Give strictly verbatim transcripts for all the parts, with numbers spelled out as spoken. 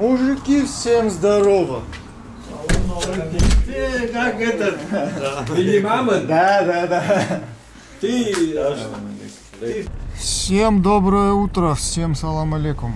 Мужики, всем здорово! Ты как этот? Или мама? Да, да, да. Ты... Всем доброе утро, всем салам алейкум.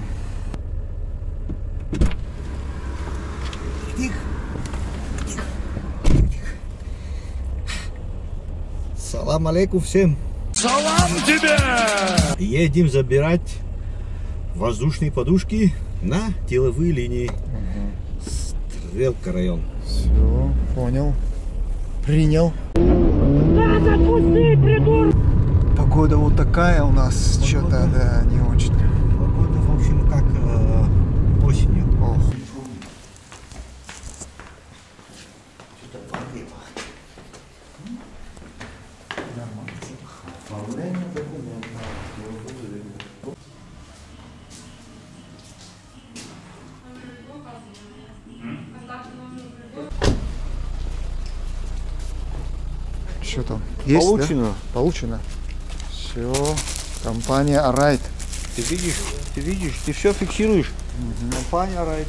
Салам алейкум всем. Салам тебе! Едем забирать воздушные подушки на деловые линии. Стрелка район. Все, понял. Принял. Да, запусти, придурок! Погода вот такая у нас, что-то, да, не очень. Погода, в общем, как э, осенью. Ох. Что там? Есть, Получено. да? Получено. Все. Компания Арайт. Ты видишь, ты видишь, ты все фиксируешь. Угу. Компания Арайт.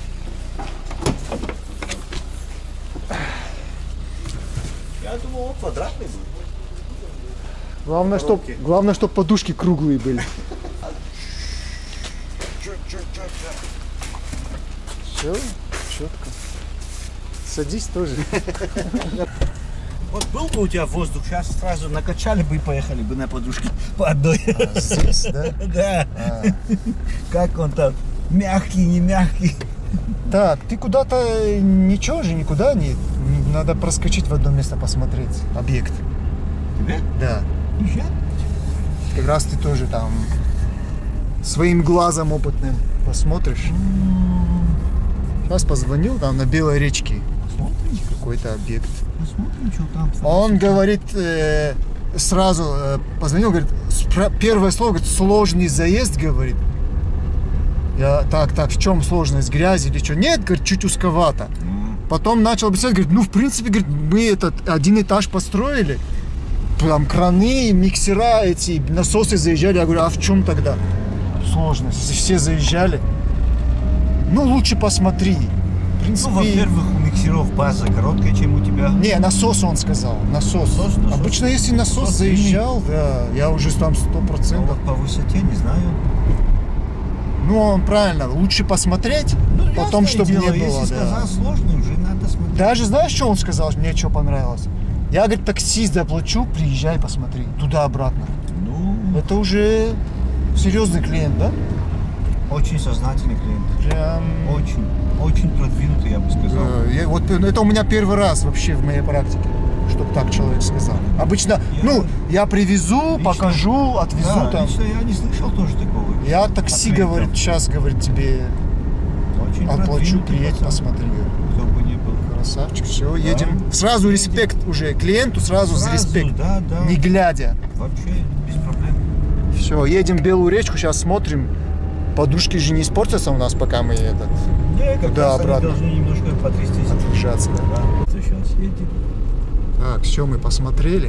Я думал, он квадратный был. Главное, чтоб, главное, чтоб подушки круглые были. Все, четко. Садись тоже. Вот был бы у тебя воздух, сейчас сразу накачали бы и поехали бы на подушке по одной. А, здесь, да? Да. А. Как он там, мягкий, не мягкий. Так, ты куда-то, ничего же, никуда не, надо проскочить в одно место посмотреть, объект. Тебе? Да. Я? Как раз ты тоже там своим глазом опытным посмотришь. Сейчас позвонил там на Белой речке. Посмотрим. Какой-то объект. Посмотрим, что там. Он говорит, э, сразу э, позвонил, говорит, первое слово, говорит, сложный заезд, говорит. Я, так, так, в чем сложность, грязь или что? Нет, говорит, чуть узковато. Mm. Потом начал объяснять, говорит, ну, в принципе, говорит, мы этот один этаж построили. Там краны, миксера эти, насосы заезжали. Я говорю, а в чем тогда сложность? Если все заезжали. Ну, лучше посмотри. В принципе... Ну, во-первых, у миксеров база короткая, чем у тебя. Не, насос он сказал. Насос. Насос, насос. Обычно, если насос, Насос заезжал, да, я уже там сто Ну, процентов. вот по высоте не знаю. Ну, он правильно, лучше посмотреть, Ну, потом, чтобы дело, не было. если Да. сказал сложно, уже надо смотреть. Даже знаешь, что он сказал? Мне что понравилось? Я, говорит, таксист заплачу, приезжай, посмотри. Туда-обратно. Ну, Это уже серьезный клиент, да? очень сознательный клиент. Прям... Очень, очень продвинутый, я бы сказал. Да, я, вот, это у меня первый раз вообще в моей практике, чтобы так человек сказал. Обычно, Я- ну, я привезу, Лично- покажу, отвезу Да, там. лично я не слышал тоже такого. Я такси, От говорит, клиентов. сейчас, говорит, тебе Очень оплачу, продвинутый приедь, пацан. посмотри. Кто бы ни был. Красавчик, все, едем. Сразу респект уже клиенту, сразу, Сразу, с респект, да, да. не глядя. Вообще без проблем. Все, едем в Белую речку, сейчас смотрим. Подушки же не испортятся у нас, пока мы этот, Не, как Туда, раз они обратно. должны немножко потрястись. отлежаться. Да? Да. Сейчас едем. Так, все, мы посмотрели.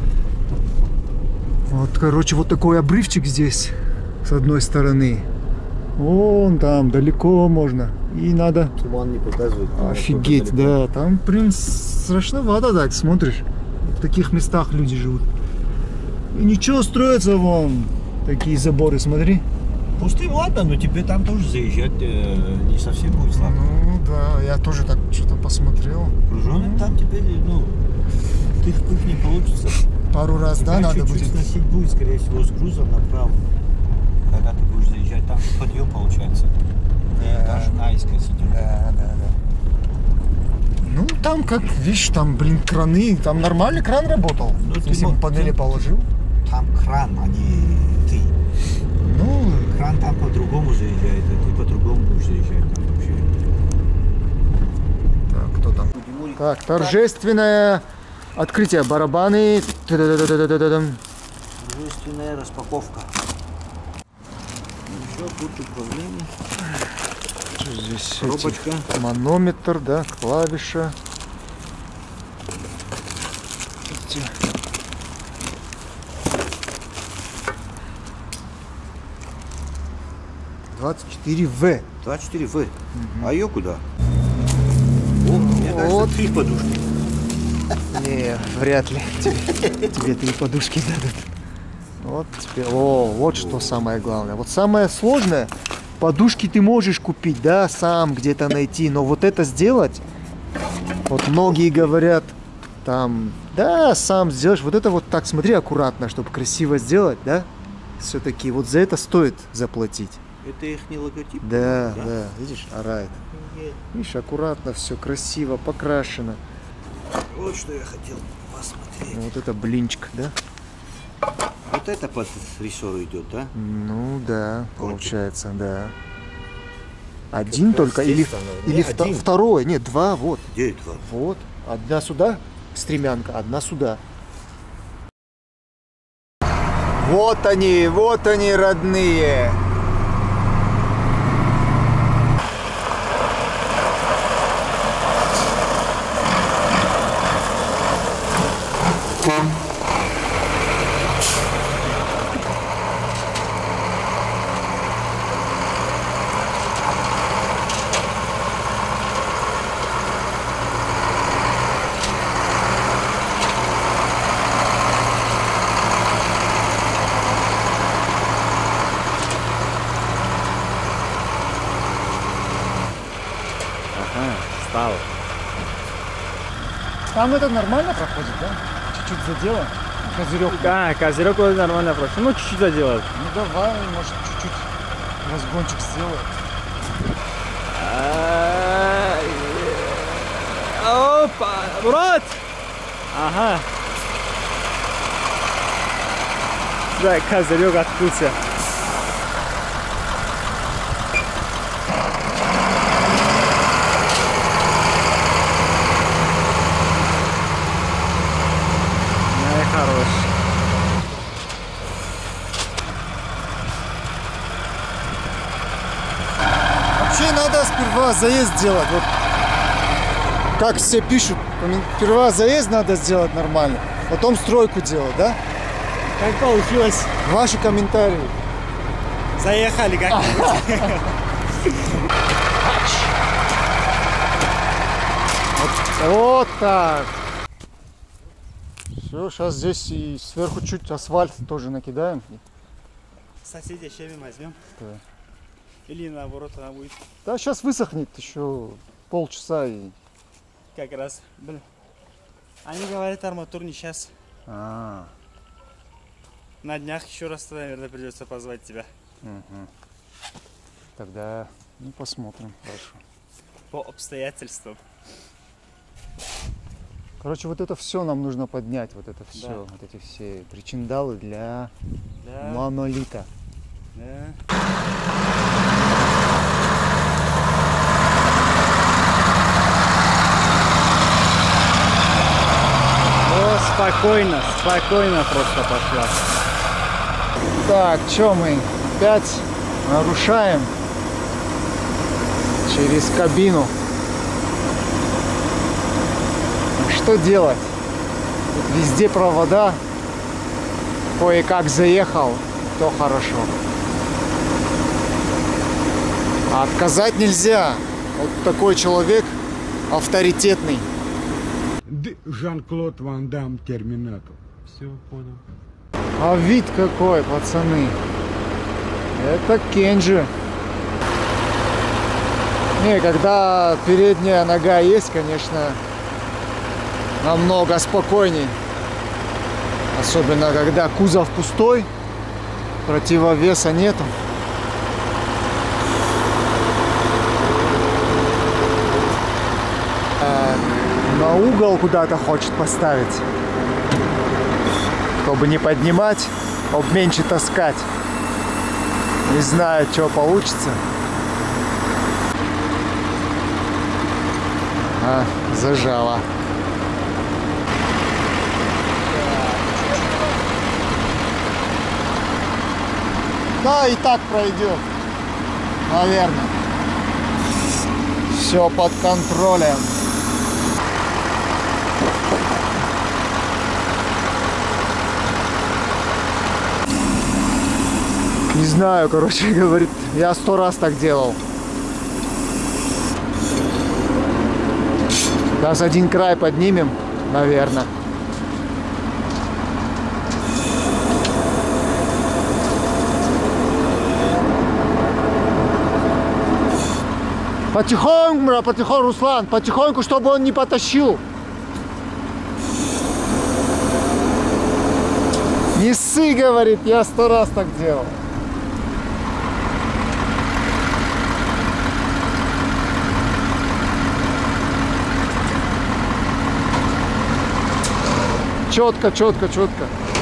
Вот, короче, вот такой обрывчик здесь, с одной стороны. Вон там, далеко можно. И надо... Туман не показывает. Офигеть, да. Там, блин, страшновато так, смотришь. В таких местах люди живут. И ничего, строятся вон. Такие заборы, смотри. Пустым, ладно, но тебе там тоже заезжать э, не совсем будет слабо. Ну, да, я тоже так что-то посмотрел. Груженым там теперь, ну, тых-пых не получится. Пару раз, да, Тебя надо чуть-чуть будет. сносить будет, скорее всего, с грузом направо. Когда ты будешь заезжать, там подъем получается. И Да. даже наискось идет. Да, да, да. Ну, там, как, видишь, там, блин, краны, там нормальный кран работал. Ну, ты Если бы мог- панели ты- положил. Там кран, а не ты. Ну, Кран там по-другому заезжает, а ты по-другому будешь заезжать там вообще. так, кто там? Так, торжественное открытие. Барабаны. Та-да-да-да-да-да-дам. Торжественная распаковка. Еще тут управление. Что здесь? эти? Коробочка. Манометр, да, клавиша. Эти. двадцать четыре вэ. двадцать четыре вэ. А ее куда? О, мне кажется, Вот. три подушки. Не, вряд ли. Тебе, тебе три подушки дадут. Вот теперь. О, вот что самое главное. Вот самое сложное. Подушки ты можешь купить, да, сам где-то найти. Но вот это сделать, вот многие говорят, там, да, сам сделаешь. Вот это вот так, смотри, аккуратно, чтобы красиво сделать, да. Все-таки вот за это стоит заплатить. Это их не логотип? Да, да, да, видишь, арайт. Видишь, аккуратно все, красиво, покрашено. Вот что я хотел посмотреть. Вот это блинчик, да? Вот это под рессор идет, да? Ну да, Вот. получается, да. Один раз только здесь или, становится. или Не, вто- один. второе? Нет, два, вот. Где это? Вот. Одна сюда, стремянка, одна сюда. Вот они, вот они, родные. Стало. Там это нормально проходит, да? Чуть-чуть задело. Козырек. Да, козырек вот нормально просто. Ну, чуть-чуть заделать. Ну давай, может, чуть-чуть разгончик сделаем. Опа! Мурат! Ага. Да, козырек открылся. Ну и хорош. Вообще надо сперва заезд делать. Вот как все пишут, сперва заезд надо сделать нормально, потом стройку делать, да? Как получилось? Ваши комментарии. Заехали как-нибудь. Вот так. Все, сейчас здесь и сверху чуть асфальт тоже накидаем. Соседей щебень возьмем. Да. Или наоборот она будет Да, сейчас высохнет еще полчаса и. как раз. Блин. Они говорят, арматурный сейчас. А, На днях еще раз, наверное, придется позвать тебя. угу. Тогда ну, посмотрим, хорошо. По обстоятельствам. Короче, вот это все нам нужно поднять, вот это все, Да. вот эти все причиндалы для Да. монолита. Да. О, спокойно, спокойно просто пошла. Так, что мы опять нарушаем через кабину. Что делать? Тут везде провода. Кое-как заехал, то хорошо. А отказать нельзя. Вот такой человек авторитетный. Жан-Клод Ван Дам, Терминатор. Все, понял. А вид какой, пацаны. Это Кенджи. Не, когда передняя нога есть, конечно, намного спокойней. Особенно, когда кузов пустой, противовеса нету. А, на угол куда-то хочет поставить. Чтобы не поднимать, чтобы меньше таскать. Не знаю, что получится. А, зажало. Да, и так пройдет. Наверное. Все под контролем. Не знаю, короче, говорит, я сто раз так делал. Сейчас один край поднимем, наверное. Потихоньку, бра, потихоньку, Руслан, потихоньку, чтобы он не потащил. Не ссы, говорит, я сто раз так делал. Четко, четко, четко.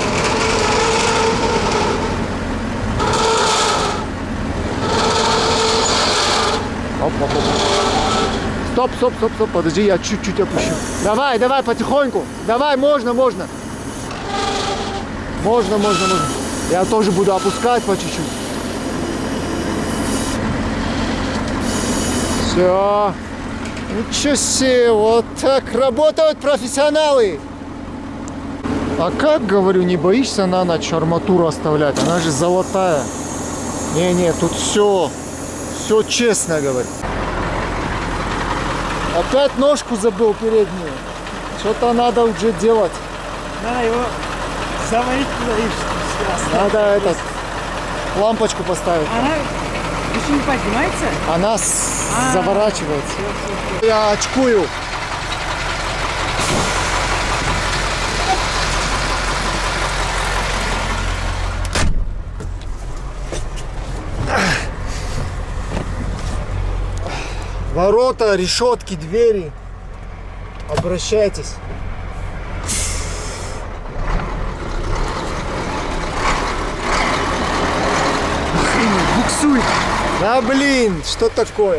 Оп, оп, оп. Стоп, стоп, стоп, стоп, подожди, я чуть-чуть опущу. Давай, давай, потихоньку. Давай, можно, можно. Можно, можно, можно. Я тоже буду опускать по чуть-чуть. Все. Ничего себе, вот так работают профессионалы. А как, говорю, не боишься на ночь арматуру оставлять? Она же золотая. Не-не, тут все, все честно, говорю. Опять ножку забыл переднюю. Что-то надо уже делать. Надо его заварить туда и Надо этот, лампочку поставить. Она еще не поднимается? Она с... а, заворачивается. Все, все. Я очкую. Ворота, решетки, двери. Обращайтесь. Буксует. Да блин, что такое?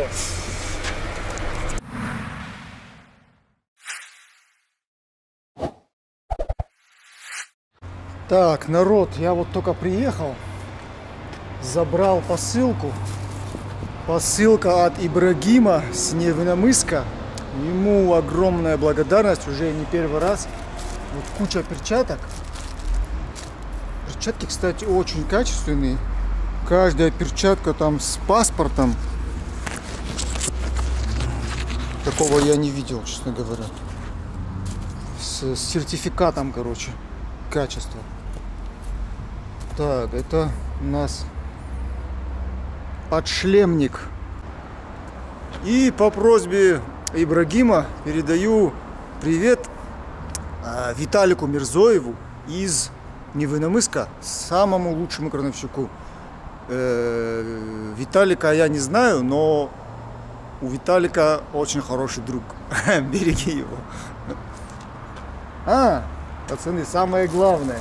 Так, народ, я вот только приехал, забрал посылку. Посылка от Ибрагима с Невиномысска. Ему огромная благодарность, уже не первый раз. Вот куча перчаток. Перчатки, кстати, очень качественные. Каждая перчатка там с паспортом. Такого я не видел, честно говоря. С сертификатом, короче, качества. Так, это у нас подшлемник. И по просьбе Ибрагима передаю привет Виталику Мирзоеву из Невиномысска, самому лучшему крановщику. Виталика я не знаю, но у Виталика очень хороший друг. Береги его. А, пацаны, самое главное.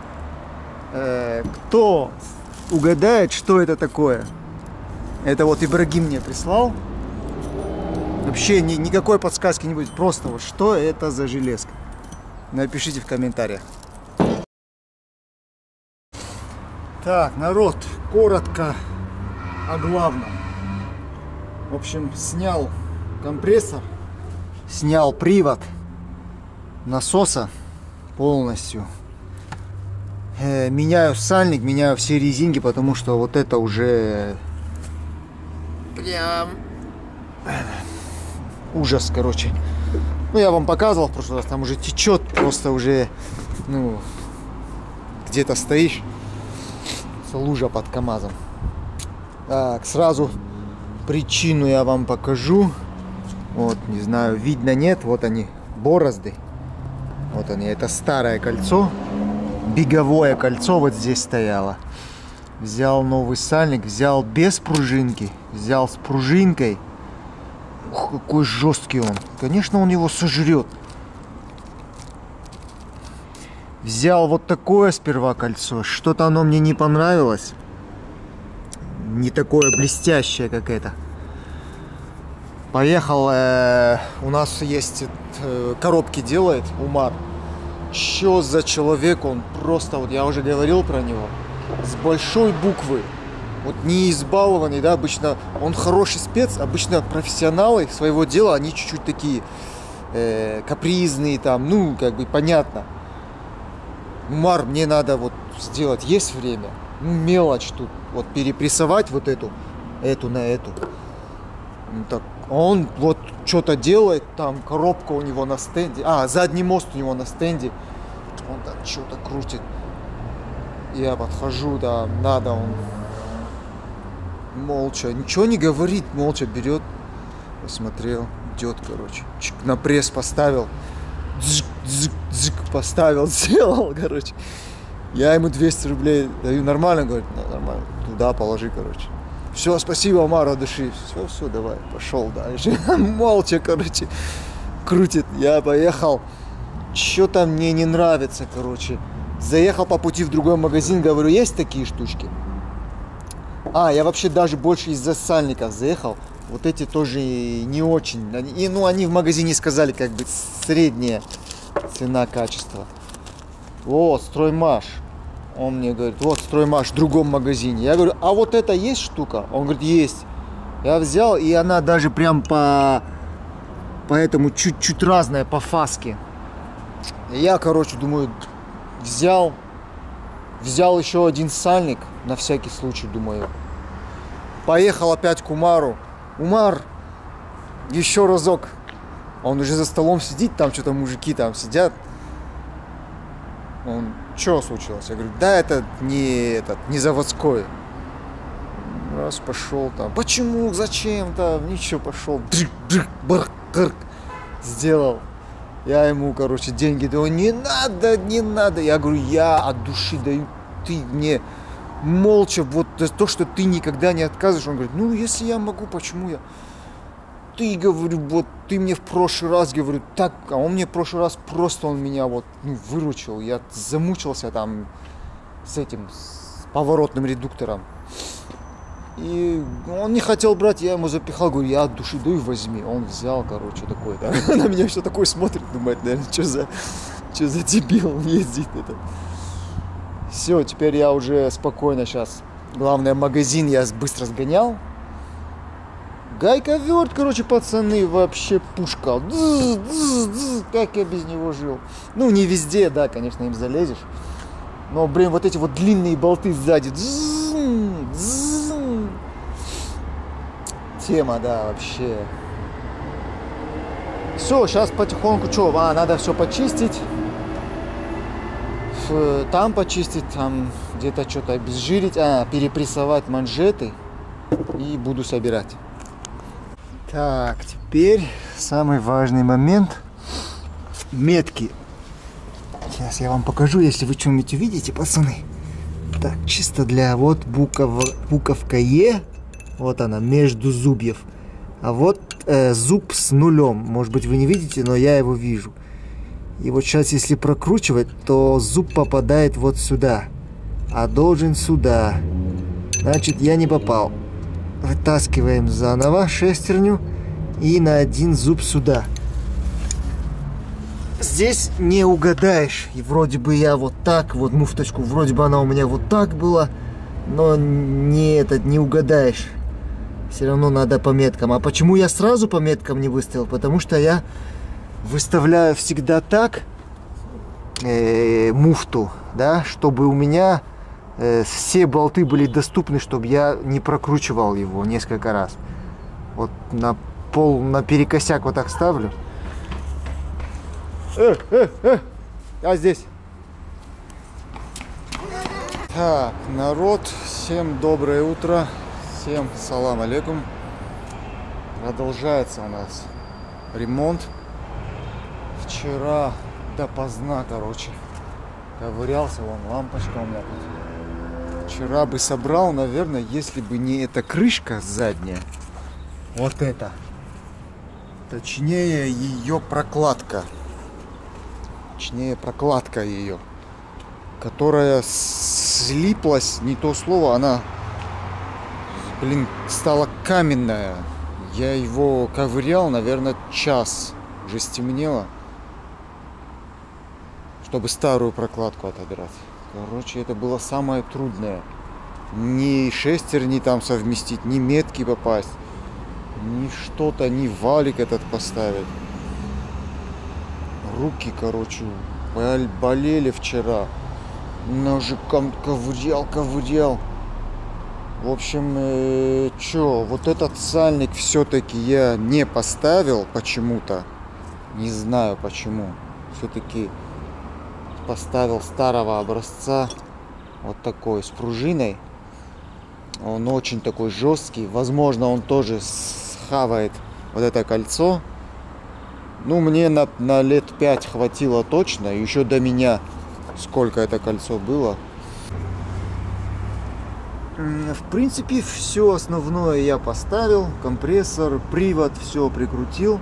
Кто угадает, что это такое? Это вот Ибрагим мне прислал. Вообще ни, никакой подсказки не будет. Просто вот что это за железка. Напишите в комментариях. Так, народ, коротко о главном. В общем, снял компрессор, снял привод насоса полностью. Э, меняю сальник, меняю все резинки, потому что вот это уже прям ужас, короче. Ну, я вам показывал в прошлый раз, там уже течет, просто уже, ну, где-то стоишь, лужа под КамАЗом. Так, сразу причину я вам покажу. Вот, не знаю, видно, нет, вот они, борозды. Вот они, это старое кольцо, беговое кольцо вот здесь стояло. Взял новый сальник, взял без пружинки, взял с пружинкой. Ух, какой жесткий он. Конечно, он его сожрет. Взял вот такое сперва кольцо. Что-то оно мне не понравилось. Не такое блестящее, как это. Поехал. Э, у нас есть э, коробки делает Умар. Что за человек он? Просто, вот я уже говорил про него. С большой буквы. Вот не избалованный, да, обычно он хороший спец, обычно профессионалы своего дела, они чуть-чуть такие э, капризные там, ну, как бы понятно. Умар, мне надо вот сделать, есть время, Ну, мелочь тут. Вот перепрессовать вот эту, эту на эту. Ну, так, он вот что-то делает, там коробка у него на стенде. А, задний мост у него на стенде. Он так что-то крутит. Я подхожу, да, надо, он молча, ничего не говорит, молча берет. Посмотрел, идет, короче. Чик, на пресс поставил. Дзик, дзик, дзик, поставил, сделал, короче. Я ему двести рублей даю. Нормально, говорит, ну, нормально. Туда положи, короче. Все, спасибо, Омар, от души. Все, все, давай, пошел дальше. Молча, короче, крутит. Я поехал. Что-то мне не нравится, короче. Заехал по пути в другой магазин, говорю, есть такие штучки? А, я вообще даже больше из-за сальников заехал. Вот эти тоже не очень. И, ну, они в магазине сказали, как бы, средняя цена, качество. Вот, Строймаш. Он мне говорит, вот, Строймаш в другом магазине. Я говорю, а вот это есть штука? Он говорит, есть. Я взял, и она даже прям по... Поэтому чуть-чуть разная по фаске. Я, короче, думаю, взял. Взял еще один сальник, на всякий случай, думаю. Поехал опять к Умару. Умар, еще разок. Он уже за столом сидит, там что-то мужики там сидят. Он, что случилось? Я говорю, да, это не этот, не заводской. Раз пошел там. Почему? Зачем там? Ничего, пошел. Сделал. Я ему, короче, деньги даю. Не надо, не надо. Я говорю, я от души даю. Ты мне молча, вот то, что ты никогда не отказываешь. Он говорит, ну, если я могу, почему я? Ты, говорю, вот ты мне в прошлый раз, говорю, так, а он мне в прошлый раз просто он меня вот, ну, выручил. Я замучился там с этим, с поворотным редуктором. И он не хотел брать, я ему запихал, говорю, я от души даю, возьми. Он взял, короче, такой, да. На меня что такое смотрит, думает, наверное, что за, что за дебил ездит это. Все, теперь я уже спокойно сейчас. Главное, магазин я быстро сгонял. Гайковерт, короче, пацаны, вообще пушка. Дзз, дзз, дзз, как я без него жил. Ну, не везде, да, конечно, им залезешь. Но, блин, вот эти вот длинные болты сзади. Дзз, дзз. Тема, да, вообще. Все, сейчас потихоньку, что, а, надо все почистить. Там почистить, там где-то что-то обезжирить, а, перепрессовать манжеты. И буду собирать. Так, теперь самый важный момент. Метки. Сейчас я вам покажу, если вы что-нибудь увидите, пацаны. Так, чисто для вот буков, буковка Е. Вот она, между зубьев. А вот э, зуб с нулем. Может быть, вы не видите, но я его вижу. И вот сейчас, если прокручивать, то зуб попадает вот сюда. А должен сюда. Значит, я не попал. Вытаскиваем заново шестерню. И на один зуб сюда. Здесь не угадаешь. И вроде бы я вот так, вот муфточку, вроде бы она у меня вот так была. Но не, этот, не угадаешь. Все равно надо по меткам. А почему я сразу по меткам не выставил? Потому что я выставляю всегда так э, муфту, да, чтобы у меня э, все болты были доступны, чтобы я не прокручивал его несколько раз. Вот на пол, на перекосяк вот так ставлю. Э, э, э, я здесь. Так, народ, всем доброе утро. Всем салам алейкум. Продолжается у нас ремонт. Вчера допоздна, короче, ковырялся, вон лампочка у меня тут. Вчера бы собрал, наверное, если бы не эта крышка задняя. Вот это. Точнее, ее прокладка. Точнее, прокладка ее. Которая слиплась, не то слово, она... Блин, стала каменная. Я его ковырял, наверное, час. Уже стемнело. Чтобы старую прокладку отодрать. Короче, это было самое трудное. Ни шестерни там совместить, ни метки попасть. Ни что-то, ни валик этот поставить. Руки, короче, болели вчера. ножиком ковырял, ковырял. В общем, э, чё, вот этот сальник все-таки я не поставил почему-то. Не знаю почему. Все-таки поставил старого образца. Вот такой, с пружиной. Он очень такой жесткий. Возможно, он тоже схавает вот это кольцо. Ну, мне на, на лет пять хватило точно. Еще до меня сколько это кольцо было. В принципе, все основное я поставил. Компрессор, привод, все прикрутил.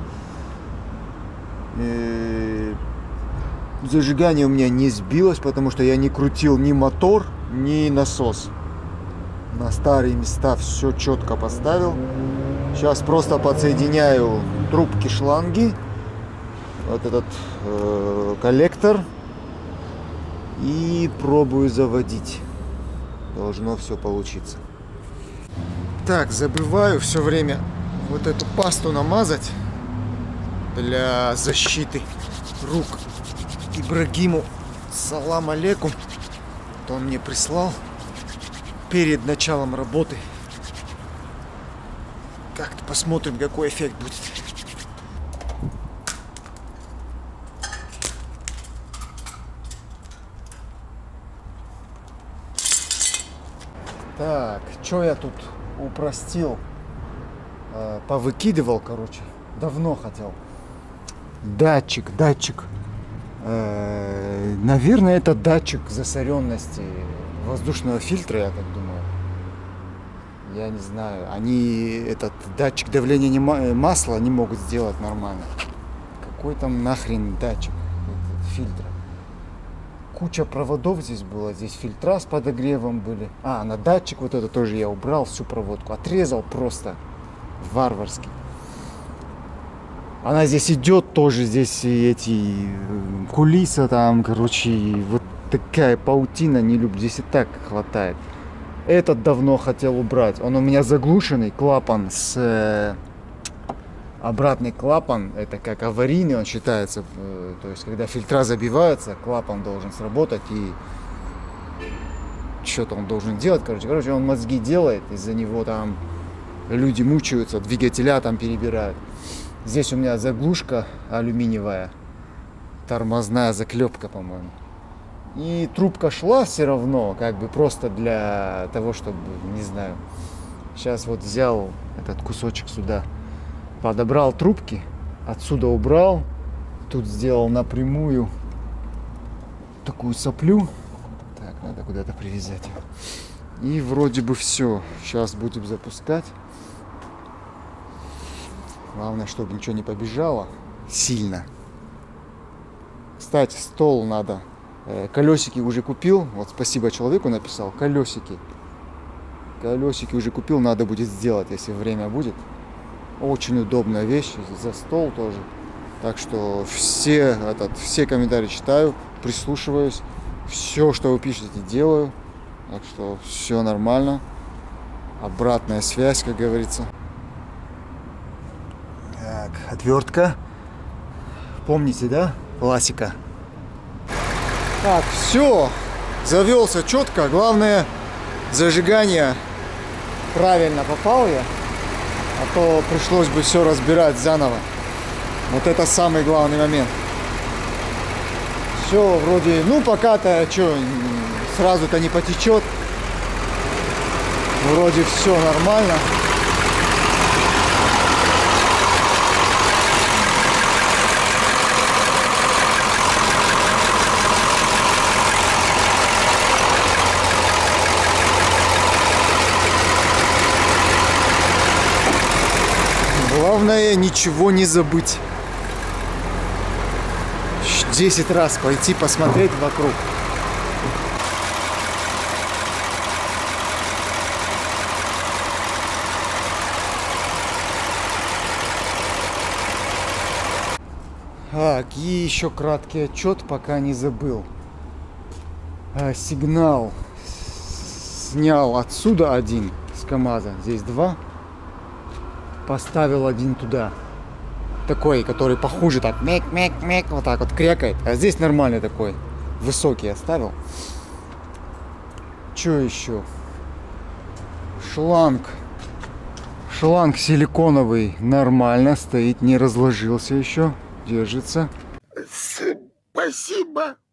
Зажигание у меня не сбилось, потому что я не крутил ни мотор, ни насос. На старые места все четко поставил. Сейчас просто подсоединяю трубки, шланги. Вот этот э, коллектор. И пробую заводить. Должно все получиться. Так, забываю все время вот эту пасту намазать для защиты рук. Ибрагиму салам алейкум. То он мне прислал перед началом работы. Как-то посмотрим, какой эффект будет. Так, что я тут упростил? Э, повыкидывал, короче. Давно хотел. Датчик, датчик. Э, наверное, это датчик засоренности воздушного фильтра, я так думаю. Я не знаю. Они этот датчик давления не масла не могут сделать нормально. Какой там нахрен датчик фильтра? Куча проводов здесь было. Здесь фильтра с подогревом были. А, на датчик вот это тоже я убрал всю проводку. Отрезал просто варварски. Она здесь идет тоже. Здесь эти кулисы там, короче. Вот такая паутина, не люблю. Здесь и так хватает. Этот давно хотел убрать. Он у меня заглушенный. Клапан с... Обратный клапан, это как аварийный, он считается, то есть когда фильтра забиваются, клапан должен сработать и что-то он должен делать, короче, короче, он мозги делает, из-за него там люди мучаются, двигателя там перебирают. Здесь у меня заглушка алюминиевая, тормозная заклепка, по-моему. И трубка шла все равно, как бы просто для того, чтобы, не знаю, сейчас вот взял этот кусочек сюда. Подобрал трубки, отсюда убрал, тут сделал напрямую такую соплю. Так, надо куда-то привязать ее. И вроде бы все. Сейчас будем запускать. Главное, чтобы ничего не побежало сильно. Кстати, стол надо. Колесики уже купил. Вот спасибо человеку написал. Колесики. Колесики уже купил, надо будет сделать, если время будет. Очень удобная вещь, за стол тоже. Так что все, этот, все комментарии читаю, прислушиваюсь. Все, что вы пишете, делаю. Так что все нормально. Обратная связь, как говорится. Так, отвертка. Помните, да? Классика. Так, все. Завелся четко. Главное, зажигание правильно попал я. А то пришлось бы все разбирать заново. Вот это самый главный момент. Все вроде, ну пока-то что, сразу-то не потечет. Вроде все нормально. Главное, ничего не забыть. десять раз пойти посмотреть вокруг. Так, и еще краткий отчет, пока не забыл. А, сигнал снял отсюда один с КамАЗа, здесь два. Поставил один туда. Такой, который похуже, так мек-мек-мек, вот так вот крякает. А здесь нормальный такой, высокий оставил. Что еще? Шланг. Шланг силиконовый нормально стоит, не разложился еще, держится. Спасибо.